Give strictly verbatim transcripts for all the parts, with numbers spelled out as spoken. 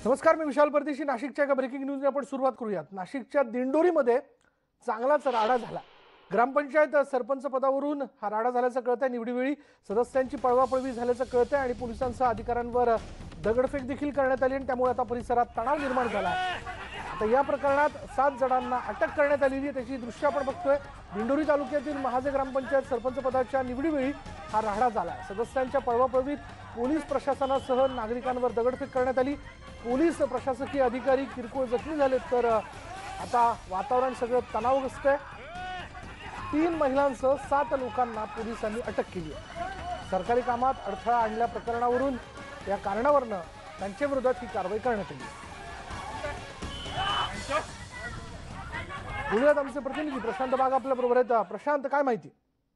नमस्कार, मी विशाल परदेशी. नाशिकच्या एका ब्रेकिंग न्यूजने आपण सुरुवात करूयात. नाशिकच्या दिंडोरीमध्ये चांगलाच राडा झाला. ग्रामपंचायत सरपंच पदावरून हा राडा झाल्याचं कळतंय. निवडीवेळी सदस्यांची पळवापळवी झाल्याचं कळतंय आणि पोलिसांसह अधिकाऱ्यांवर दगडफेक देखील करण्यात आली आणि त्यामुळे आता परिसरात तणाव निर्माण झाला आहे. आता या प्रकरणात सात जणांना अटक करण्यात आलेली आहे. त्याची दृश्य आपण बघतोय. दिंडोरी तालुक्यातील महाजे ग्रामपंचायत सरपंच पदाच्या निवडीवेळी हा राडा झाला. सदस्यांच्या पळवापळवीत पोलीस प्रशासनासह नागरिकांवर दगडफेक करण्यात आली. पोलीस प्रशासकीय अधिकारी किरकोळ जखमी झालेत. तर आता वातावरण सगळं तणावग्रस्त आहे. तीन महिलांसह सात लोकांना पोलिसांनी अटक केली आहे. सरकारी कामात अडथळा आणल्या प्रकरणावरून या कारणावरनं त्यांच्या विरोधात ही कारवाई करण्यात आली. बोलूयात आमचे प्रतिनिधी प्रशांत बाग आपल्या बरोबर आहेत. प्रशांत, काय माहिती?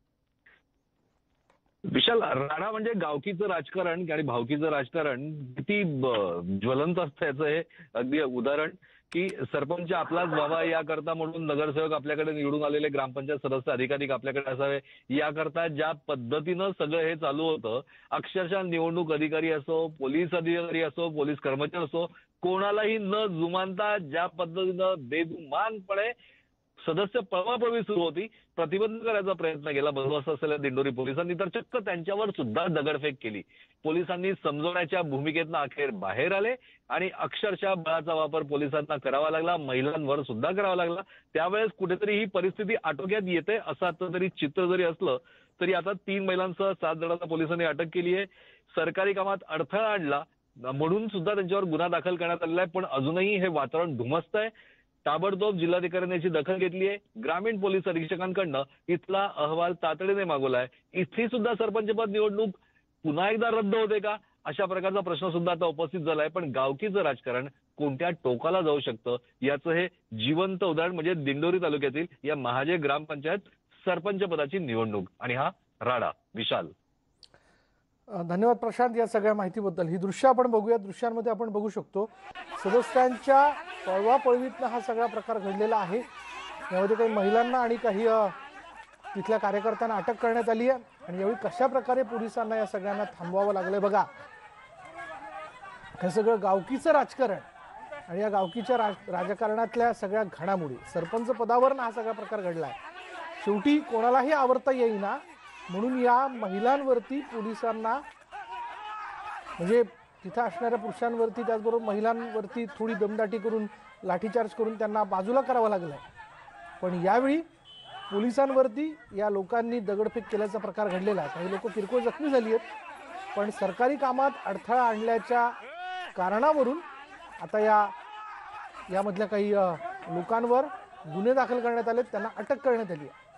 विशाल, राणा म्हणजे गावकीचं राजकारण आणि भावकीचं राजकारण किती ज्वलंत असतं याचं हे अगदी उदाहरण की सरपंच आपलाच व्हावा याकरता म्हणून नगरसेवक आपल्याकडे निवडून आलेले ग्रामपंचायत सदस्य अधिकाधिक आपल्याकडे असावे याकरता ज्या पद्धतीनं सगळं हे चालू होतं, अक्षरशः निवडणूक अधिकारी असो, पोलीस अधिकारी असो, पोलीस कर्मचारी असो, कोणालाही न जुमानता ज्या पद्धतीनं बेजुमानपणे सदस्य पळवापळवी सुरू होती. प्रतिबंध करायचा प्रयत्न केला बंदोबस्त असलेल्या दिंडोरी पोलिसांनी, तर चक्क त्यांच्यावर सुद्धा दगडफेक केली. पोलिसांनी समजवण्याच्या भूमिकेतनं अखेर बाहेर आले आणि अक्षरशः बळाचा वापर पोलिसांना करावा लागला, महिलांवर सुद्धा करावा लागला. त्यावेळेस कुठेतरी ही परिस्थिती आटोक्यात येते असं आता तरी चित्र जरी असलं तरी आता तीन महिलांसह सात जणांना पोलिसांनी अटक केली आहे. सरकारी कामात अडथळा आणला म्हणून सुद्धा त्यांच्यावर गुन्हा दाखल करण्यात आलेला आहे. पण अजूनही हे वातावरण धुमसत आहे. ताबडतोब जिल्हाधिकाऱ्यांनी याची दखल घेतली आहे. ग्रामीण पोलीस अधीक्षकांकडनं इथला अहवाल तातडीने मागवलाय. इथे सुद्धा सरपंचपद निवडणूक पुन्हा एकदा रद्द होते का अशा प्रकारचा प्रश्न सुद्धा आता उपस्थित झालाय. पण गावकीचं राजकारण कोणत्या टोकाला जाऊ शकतं याचं हे जिवंत उदाहरण म्हणजे दिंडोरी तालुक्यातील या महाजे ग्रामपंचायत सरपंच पदाची निवडणूक आणि हा राडा. विशाल, धन्यवाद प्रशांत या सगळ्या माहितीबद्दल. ही दृश्य आपण बघूया. दृश्यांमध्ये आपण बघू शकतो सदस्यांच्या पळवापळवीतनं हा सगळा प्रकार घडलेला आहे. यामध्ये काही महिलांना आणि काही तिथल्या कार्यकर्त्यांना अटक करण्यात आली आहे. आणि यावेळी कशा प्रकारे पोलिसांना या सगळ्यांना थांबवावं लागलंय बघा. हे सगळं गावकीचं राजकारण आणि या गावकीच्या राज राजकारणातल्या सगळ्या घडामोडी, सरपंच पदावर हा सगळा प्रकार घडलाय. शेवटी कोणालाही आवरता येईना म्हणून या महिलांवरती पोलिसांना म्हणजे तिथे असणाऱ्या पुरुषांवरती त्याचबरोबर महिलांवरती थोडी दमदाटी करून लाठीचार्ज करून त्यांना बाजूला करावं लागलंय. पण यावेळी पोलिसांवरती या लोकांनी दगडफेक केल्याचा प्रकार घडलेला आहे. काही लोक किरकोळ जखमी झाली आहेत. पण सरकारी कामात अडथळा आणल्याच्या कारणावरून आता या यामधल्या काही लोकांवर गुन्हे दाखल करण्यात आले, त्यांना अटक करण्यात आली आहे.